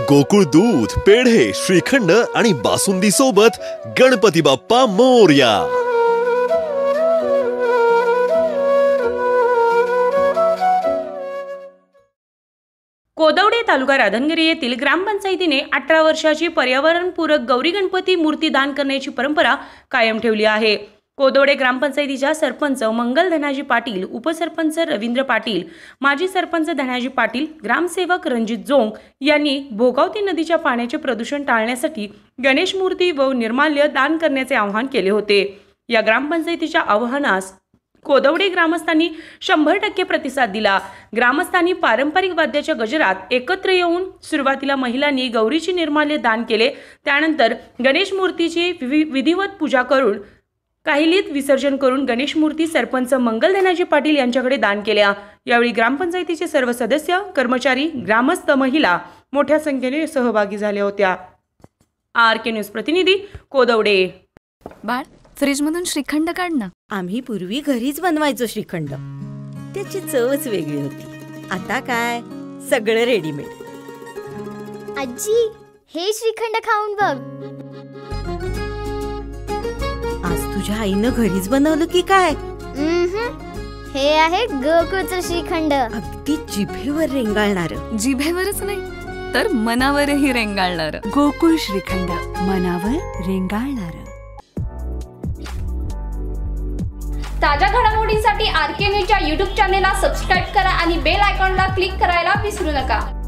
गोकुळ दूध, पेढे, श्रीखंड आणि बासुंदी सोबत गणपती बाप्पा मोरया। कोदवडे तालुका राधानगिरी येथील ग्रामपंचायतीने 18 वर्षाची पर्यावरणपूरक गौरी गणपती मूर्ती दान करण्याची परंपरा कायम ठेवली आहे। कोदवडे ग्रामपंचायतीच्या सरपंच मंगल धनाजी पाटील, उपसरपंच रवींद्र पाटील, माजी सरपंच धनाजी पाटील, ग्रामसेवक रणजित जोंग यांनी भोगावती नदीच्या पाण्याचे प्रदूषण टाळण्यासाठी गणेश मूर्ती व निर्माल्य दान करण्याचे आवाहन केले होते। या ग्रामपंचायतीच्या आवाहनास कोदवडे ग्रामस्थांनी 100% प्रतिसाद दिला। ग्रामस्थांनी पारंपरिक वाद्याच्या गजरात एकत्र येऊन सुरुवातीला महिलांनी गौरीची निर्माल्य दान केले। त्यानंतर गणेश मूर्तीची विधिवत पूजा करून काहिलीत विसर्जन करून गणेश मूर्ती सरपंच मंगल धनाजी पाटील यांच्याकडे दान केल्या। यावेळी ग्रामपंचायतीचे सर्व सदस्य, कर्मचारी, ग्रामस्थ, महिला मोठ्या संख्येने सहभागी झाल्या होत्या। RK न्यूज प्रतिनिधी कोदवडे। बाळ, फ्रीज मधून श्रीखंड काढ ना। आम्ही पूर्वी घरीच बनवायचो श्रीखंड, त्याची चवच वेगळी होती। आता काय सगळं रेडीमेड। आजी, हे श्रीखंड खाऊन बघ। आज तुझ्या आईनं घरीच बनवलं की काय? हे आहे गोकुळचं श्रीखंड। अगदी जिभेवर रेंगाळणार। जिभेवरच नाही तर मनावरही रेंगाळणार। गोकुळ श्रीखंड, मनावर रेंगाळणार। ताज्या घडामोडींसाठी RK न्यूजच्या YouTube चॅनेलला सबस्क्राईब करा आणि बेल आयकॉनला क्लिक करायला विसरू नका।